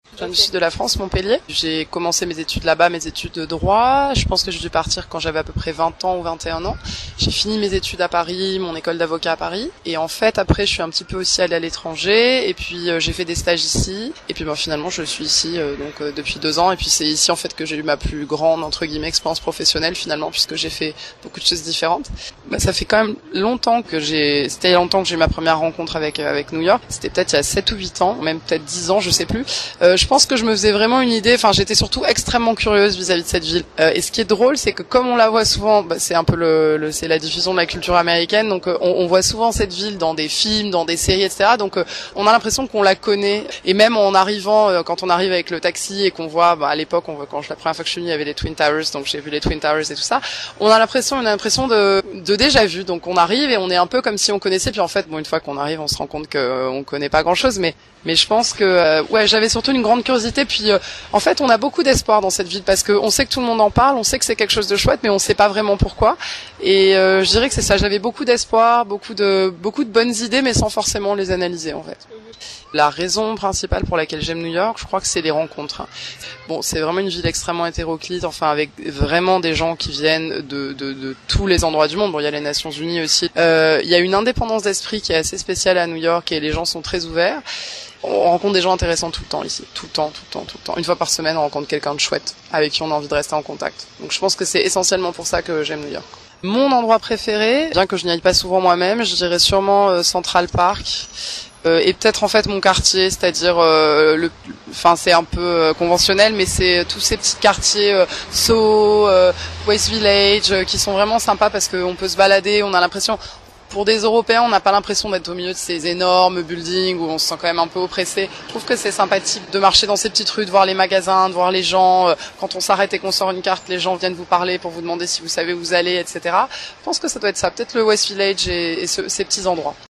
Je viens du sud de la France, Montpellier. J'ai commencé mes études là-bas, mes études de droit. Je pense que j'ai dû partir quand j'avais à peu près 20 ans ou 21 ans. J'ai fini mes études à Paris, mon école d'avocat à Paris. Et en fait, après, je suis un petit peu aussi allée à l'étranger. Et puis, j'ai fait des stages ici. Et puis, finalement, je suis ici depuis 2 ans. Et puis, c'est ici, en fait, que j'ai eu ma plus grande, entre guillemets, expérience professionnelle, finalement, puisque j'ai fait beaucoup de choses différentes. Ça fait quand même longtemps que c'était longtemps que j'ai eu ma première rencontre avec New York. C'était peut-être il y a 7 ou 8 ans, même peut-être 10 ans, je sais plus. Je pense que je me faisais vraiment une idée, j'étais surtout extrêmement curieuse vis-à-vis de cette ville. Et ce qui est drôle, c'est que comme on la voit souvent, c'est un peu c'est la diffusion de la culture américaine, donc on voit souvent cette ville dans des films, dans des séries, etc. Donc on a l'impression qu'on la connaît. Et même en arrivant, quand on arrive avec le taxi et qu'on voit, à l'époque, la première fois que je suis venue, il y avait les Twin Towers, donc j'ai vu les Twin Towers et tout ça. On a l'impression de déjà vu. Donc on arrive et on est un peu comme si on connaissait. Puis en fait, une fois qu'on arrive, on se rend compte qu'on connaît pas grand-chose, mais je pense que j'avais surtout une grande curiosité. Puis en fait, on a beaucoup d'espoir dans cette ville parce que on sait que tout le monde en parle, on sait que c'est quelque chose de chouette, mais on sait pas vraiment pourquoi. Et je dirais que c'est ça. J'avais beaucoup d'espoir, beaucoup de bonnes idées, mais sans forcément les analyser en fait. La raison principale pour laquelle j'aime New York, je crois que c'est les rencontres. Bon, c'est vraiment une ville extrêmement hétéroclite, avec vraiment des gens qui viennent de tous les endroits du monde. Bon, il y a les Nations Unies aussi. Il y a une indépendance d'esprit qui est assez spéciale à New York et les gens sont très ouverts. On rencontre des gens intéressants tout le temps ici, tout le temps. Une fois par semaine, on rencontre quelqu'un de chouette avec qui on a envie de rester en contact. Donc je pense que c'est essentiellement pour ça que j'aime New York. Mon endroit préféré, bien que je n'y aille pas souvent moi-même, je dirais sûrement Central Park. Et peut-être en fait mon quartier, c'est-à-dire c'est un peu conventionnel, mais c'est tous ces petits quartiers Soho, West Village qui sont vraiment sympas parce qu'on peut se balader, on a l'impression. Pour des Européens, on n'a pas l'impression d'être au milieu de ces énormes buildings où on se sent quand même un peu oppressé. Je trouve que c'est sympathique de marcher dans ces petites rues, de voir les magasins, de voir les gens. Quand on s'arrête et qu'on sort une carte, les gens viennent vous parler pour vous demander si vous savez où vous allez, etc. Je pense que ça doit être ça, peut-être le West Village et ces petits endroits.